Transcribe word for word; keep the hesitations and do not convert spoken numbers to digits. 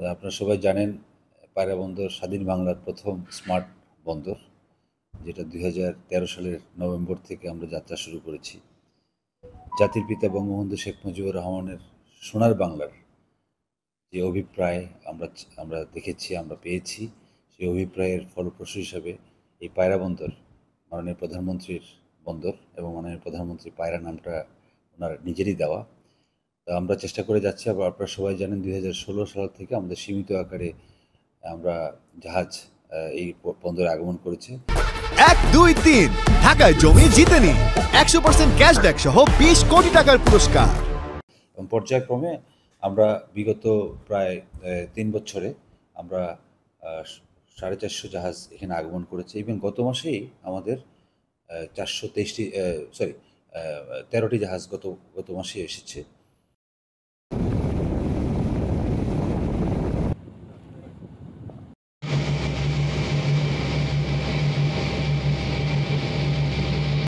আপনারা সবাই জানেন পায়রা বন্দর স্বাধীন বাংলার প্রথম স্মার্ট বন্দর, যেটা দুই হাজার তেরো সালের নভেম্বর থেকে আমরা যাত্রা শুরু করেছি। জাতির পিতা বঙ্গবন্ধু শেখ মুজিবুর রহমানের সোনার বাংলার যে অভিপ্রায় আমরা আমরা দেখেছি, আমরা পেয়েছি, সেই অভিপ্রায়ের ফলপ্রসূ হিসাবে এই পায়রা বন্দর মাননীয় প্রধানমন্ত্রীর বন্দর এবং মাননীয় প্রধানমন্ত্রী পায়রা নামটা ওনার নিজেরই দেওয়া। তো আমরা চেষ্টা করে যাচ্ছি। আবার আপনারা সবাই জানেন দুই হাজার ষোলো সাল থেকে আমাদের সীমিত আকারে আমরা জাহাজ এই বন্দরে আগমন করেছে। এক দুই তিন ঢাকায় জমি জিতে নিন একশো পার্সেন্ট ক্যাশব্যাক সহ বিশ কোটি টাকার পুরস্কার। এবং পর্যায়ক্রমে আমরা বিগত প্রায় তিন বছরে আমরা সাড়ে চারশো জাহাজ এখানে আগমন করেছে। ইভেন গত মাসেই আমাদের চারশো তেইশটি সরি তেরোটি জাহাজ গত গত মাসে এসেছে।